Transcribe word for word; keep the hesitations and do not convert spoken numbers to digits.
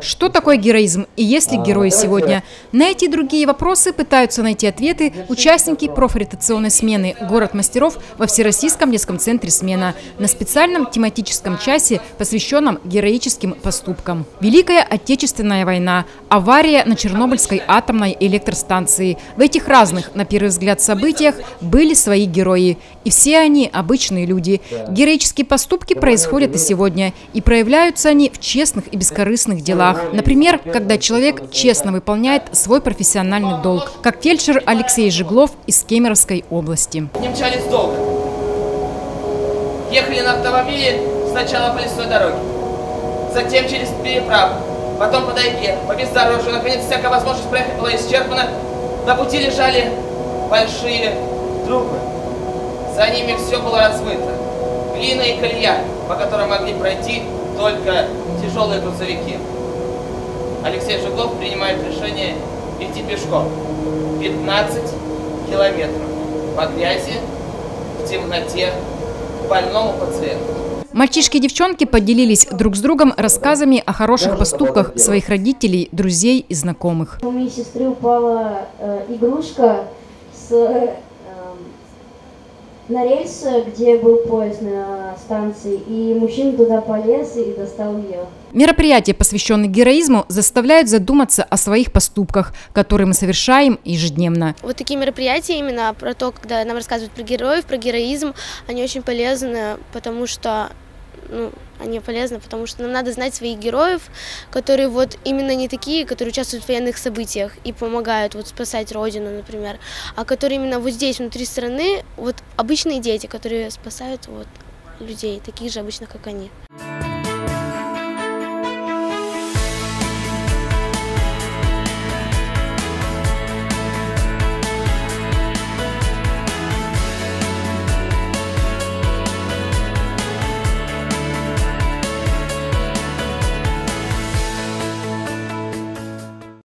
Что такое героизм и есть ли герои сегодня? На эти и другие вопросы пытаются найти ответы участники профориентационной смены «Город мастеров» во Всероссийском детском центре «Смена» на специальном тематическом часе, посвященном героическим поступкам. Великая Отечественная война, авария на Чернобыльской атомной электростанции. В этих разных, на первый взгляд, событиях были свои герои. И все они обычные люди. Героические поступки происходят и сегодня. И проявляются они в честных и бескорыстных делах. Например, когда человек честно выполняет свой профессиональный долг, как фельдшер Алексей Жиглов из Кемеровской области. Не мчались долго. Ехали на автомобиле сначала по лесной дороге, затем через переправу, потом по тайге, по бездорожью. Наконец, всякая возможность проехать была исчерпана. На пути лежали большие трупы. За ними все было размыто. Глина и колея, по которым могли пройти только тяжелые грузовики. Алексей Жиглов принимает решение идти пешком пятнадцать километров по грязи, в темноте, к больному пациенту. Мальчишки и девчонки поделились друг с другом рассказами о хороших поступках своих родителей, друзей и знакомых. У моей сестры упала э, игрушка с, э, на рельсы, где был поезд на станции, и мужчина туда полез и достал ее. Мероприятия, посвященные героизму, заставляют задуматься о своих поступках, которые мы совершаем ежедневно. Вот такие мероприятия, именно про то, когда нам рассказывают про героев, про героизм, они очень полезны, потому что, ну, они полезны, потому что нам надо знать своих героев, которые вот именно не такие, которые участвуют в военных событиях и помогают вот спасать родину, например, а которые именно вот здесь, внутри страны, вот обычные дети, которые спасают вот людей, таких же обычных, как они.